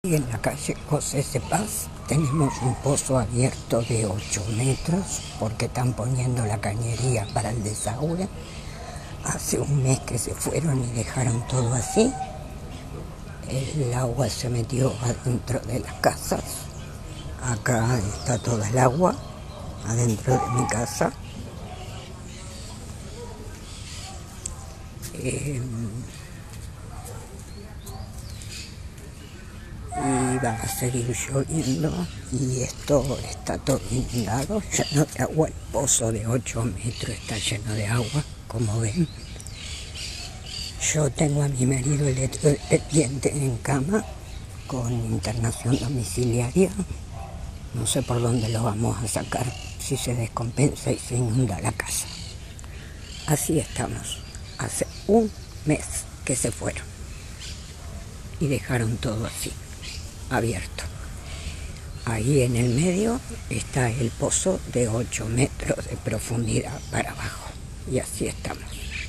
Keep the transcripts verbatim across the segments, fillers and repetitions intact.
En la calle José Cepaz tenemos un pozo abierto de ocho metros porque están poniendo la cañería para el desagüe. Hace un mes que se fueron y dejaron todo así. El agua se metió adentro de las casas. Acá está toda el agua adentro de mi casa. Eh, y va a seguir lloviendo y esto está todo inundado, lleno de agua. El pozo de ocho metros está lleno de agua, como ven. Yo tengo a mi marido electrodependiente en cama con internación domiciliaria. No sé por dónde lo vamos a sacar si se descompensa y se inunda la casa. Así estamos. Hace un mes que se fueron y dejaron todo así, abierto. Ahí en el medio está el pozo de ocho metros de profundidad para abajo. Y así estamos.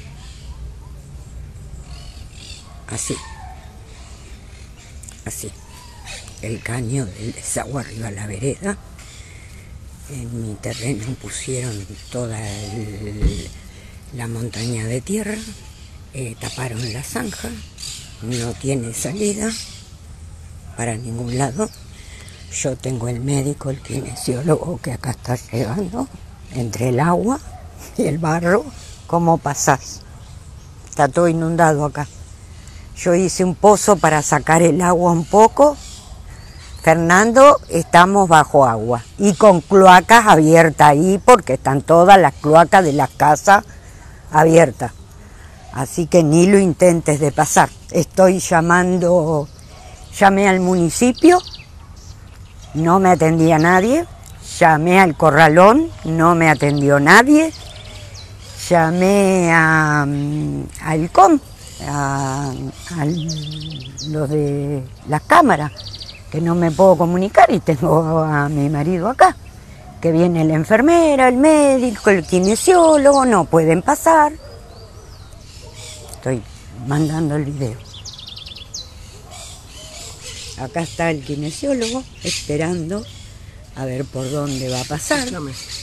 Así. Así. El caño del desagüe arriba a la vereda. En mi terreno pusieron toda el, la montaña de tierra. Eh, taparon la zanja. No tiene salida para ningún lado. Yo tengo el médico, el kinesiólogo que acá está llegando. Entre el agua y el barro, ¿cómo pasás? Está todo inundado acá. Yo hice un pozo para sacar el agua un poco. Fernando, estamos bajo agua y con cloacas abiertas ahí porque están todas las cloacas de las casas abiertas. Así que ni lo intentes de pasar. Estoy llamando, llamé al municipio, no me atendía nadie. Llamé al corralón, no me atendió nadie. Llamé a, al I C O M, a, a los de las cámaras, que no me puedo comunicar y tengo a mi marido acá, que viene la enfermera, el médico, el kinesiólogo, no pueden pasar. Estoy mandando el video. Acá está el kinesiólogo esperando a ver por dónde va a pasar.